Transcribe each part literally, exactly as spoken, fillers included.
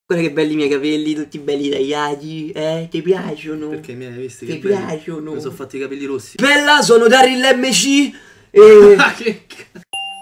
Guarda che belli i miei capelli, tutti belli tagliati, eh? Ti piacciono? Perché mi hai visto che Ti belli? piacciono? Mi sono fatti i capelli rossi. Bella, sono Daryl M C e... Che cazzo?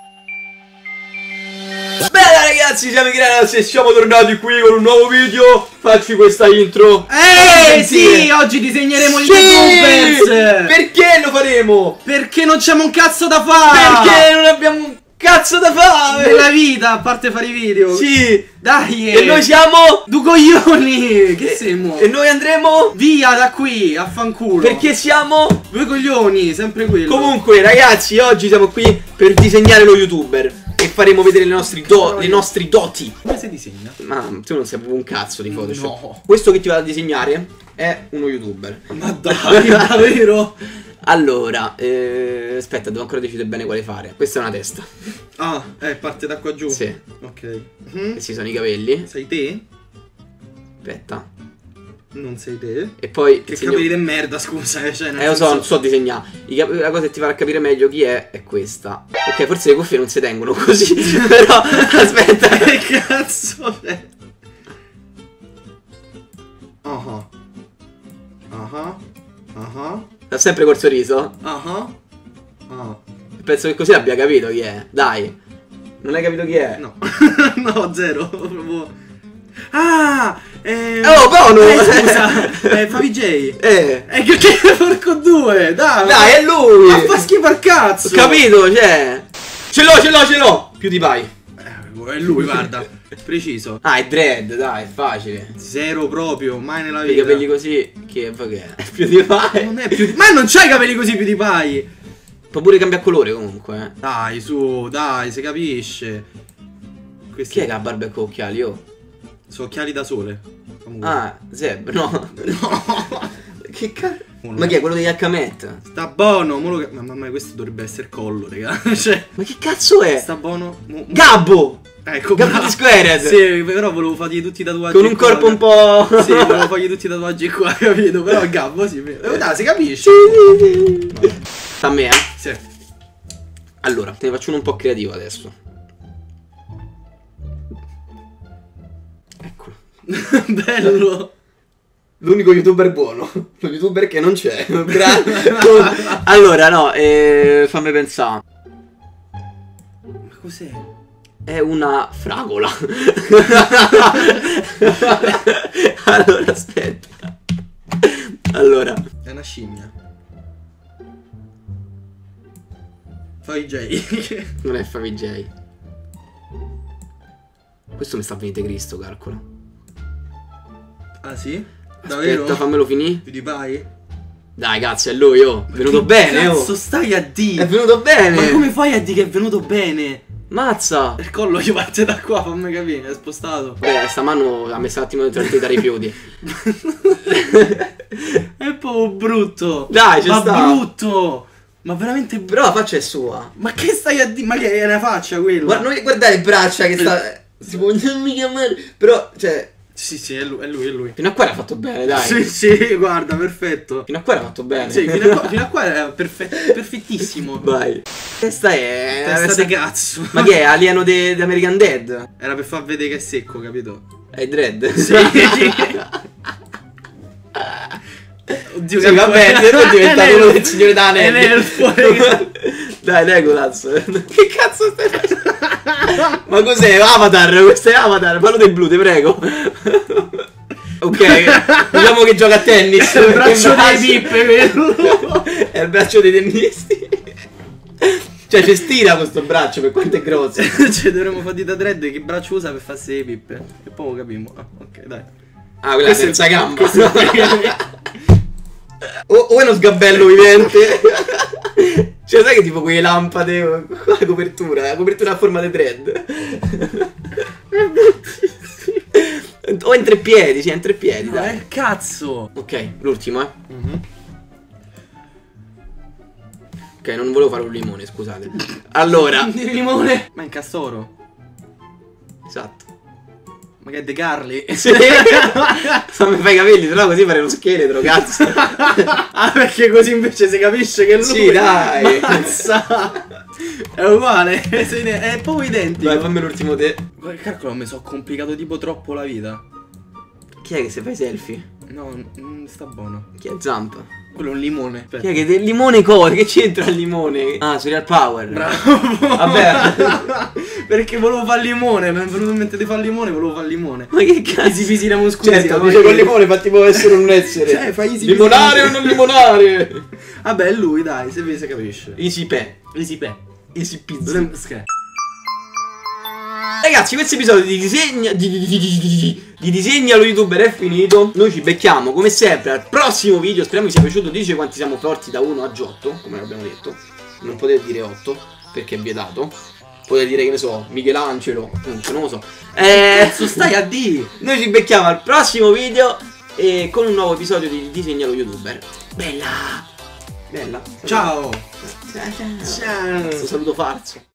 Bella ragazzi, siamo i Granas e siamo tornati qui con un nuovo video. Facci questa intro. Eeeh sì, oggi disegneremo gli sì! YouTubers. Perché lo faremo? Perché non c'è un cazzo da fare. Perché non abbiamo un cazzo da fare nella vita, a parte fare i video. Sì. Dai. E noi siamo due coglioni. Che e, siamo? E noi andremo via da qui, affanculo. Perché siamo due coglioni, sempre quello. Comunque ragazzi, oggi siamo qui per disegnare lo YouTuber e faremo vedere le nostre, do le nostre doti. Come si disegna? Ma tu non sai proprio un cazzo di Photoshop. No. Questo che ti vado a disegnare è uno YouTuber. Ma dai, davvero? Allora, eh, aspetta, devo ancora decidere bene quale fare. Questa è una testa. Ah, eh, parte da qua giù. Sì. Ok. Mm. Questi sono i capelli. Sei te? Aspetta. Non sei te? E poi Che segno... capelli di merda, scusa, eh, cioè, Eh lo so, non so disegnare. La cosa che ti farà capire meglio chi è è questa. Ok, forse le cuffie non si tengono così. Però aspetta. Che cazzo è? Ah ah. Ah Ha sempre col sorriso? ah. Ah. Penso che così abbia capito chi è. Dai. Non hai capito chi è? No. No, zero. Proprio. Ah! Eh, Oh, Bono! Eh, scusa! Eh, Favi J! Eh! Eh, che che porco due! Dai! Dai, è lui! Ma fa schifo al cazzo! Ho capito, cioè! Ce l'ho, ce l'ho, ce l'ho! PewDiePie! Eh, è lui, guarda! Preciso! Ah, è Dread, dai, è facile! Zero proprio, mai nella I vita! capelli così, che che è? È PewDiePie! Non è più. Ma non c'hai i capelli così, PewDiePie! Può pure cambiare colore comunque, eh! Dai, su, dai, si capisce! Questi Chi è che ha barba e con occhiali, oh? sono occhiali da sole. Comunque. Ah, Zeb, no! No! Che cazzo? Uno. Ma chi è quello degli H-Met? Sta buono, mo lo... ma mamma, questo dovrebbe essere collo, raga. Cioè, Ma che cazzo è? sta buono. Mo... Gabbo! Ecco, Gabbo bravo. di Squared! Sì, però volevo fargli tutti i tatuaggi Con un qua, corpo un raga. po'... Sì, volevo fargli tutti i tatuaggi qua, capito? Però Gabbo sì. Eh, dai, si capisce. Sì, sì, sì. Sta a me, eh? Sì. Allora, te ne faccio uno un po' creativo adesso. Eccolo. Bello. L'unico youtuber buono. Lo youtuber che non c'è. Allora, no, eh, fammi pensare. Ma cos'è? È una fragola. Allora, aspetta. Allora. È una scimmia. Fai J. Non è Favi J. Questo mi sta venite Cristo, calcola. Ah sì? Davvero? Aspetta, fammelo finire. PewDiePie? Dai, cazzo, è lui, oh. È venuto bene, oh. Cazzo, stai a dire? È venuto bene. Ma come fai a dire che è venuto bene? Mazza. Il collo gli parte da qua, fammi capire, è spostato. Beh, sta mano ha messo un attimo dentro il dei rifiuti. È proprio brutto. Dai, ci Ma sta. brutto. Ma veramente brutto. Però la faccia è sua. Ma che stai a dire? Ma che è una faccia quella? Guarda, non guardare le braccia che sta... Si può non mi chiamare. Però, cioè... Sì, sì, è lui, è lui, è lui. Fino a qua era fatto bene, dai. Sì, sì, guarda, perfetto. Fino a qua era fatto bene. Sì, fino a qua, fino a qua era perfe perfettissimo. Vai. Questa è... Testa di cazzo. Ma che è? Alieno di American Dead? Era per far vedere che è secco, capito? È Dread? Sì. Oddio, Sì, vabbè, te non è diventato uno del Signore d'Anelli. È l'elfo, raga. Dai, Legolas. Che cazzo stai facendo? Ma cos'è? Avatar, questo è Avatar. Fallo del blu, ti prego. Ok, diciamo che gioca a tennis. È il braccio dei pippe, quello. È il braccio dei tennisti. Cioè, ci stira questo braccio, per quanto è grosso. Cioè, dovremmo fare di da dread che braccio usa per farsi le pippe. E poi lo capimmo. Ah, ok, dai. Ah, quella è la terza gamba. Questo O, o è uno sgabello vivente. Cioè, sai che tipo quelle lampade con la copertura, la copertura a forma di thread. È bruttissimo. O in tre piedi, sì, in tre piedi, Ma dai. è cazzo. Ok, l'ultimo, eh. Mm-hmm. Ok, non volevo fare un limone, scusate. Allora. Il limone. Ma è in castoro. Esatto. Ma che è De Carli? Sì. Non mi fai i capelli, sennò così fare lo scheletro, cazzo. Ah, perché così invece si capisce che è lui. Sì, dai. Mazza. È uguale. È proprio identico. Dai, fammi l'ultimo te. Calcolo, mi sono complicato tipo troppo la vita. Chi è che se fai selfie? No, non sta buono. Chi è Zamp? Quello è un limone. Aspetta. Chi è che del limone cosa? Che c'entra il limone? Ah, Surreal Power. Bravo. Vabbè. Perché volevo fare il limone, non è venuto in mente di fare il limone, volevo fare il limone. Ma che cazzo? Easy peasy lemon squeezy. Certo, ma dice che- col limone, ma tipo essere un essere. Cioè, fai easy Limonare peasy. o non limonare? Vabbè, è lui, dai, se vede si capisce. Easy pe. Easy pe. Easy pizza. Lem- scher- Ragazzi, questo episodio di disegna di, di, di, di, di, di disegna lo youtuber è finito. Noi ci becchiamo come sempre al prossimo video. Speriamo vi sia piaciuto. Dice quanti siamo forti da uno a otto, come abbiamo detto. Non potete dire otto perché è vietato. Potete dire, che ne so, Michelangelo. Comunque non lo so. Eh, Cazzo stai a di? Noi ci becchiamo al prossimo video e con un nuovo episodio di disegna lo youtuber. Bella. Bella. Ciao. Ciao. Ciao. Questo saluto falso.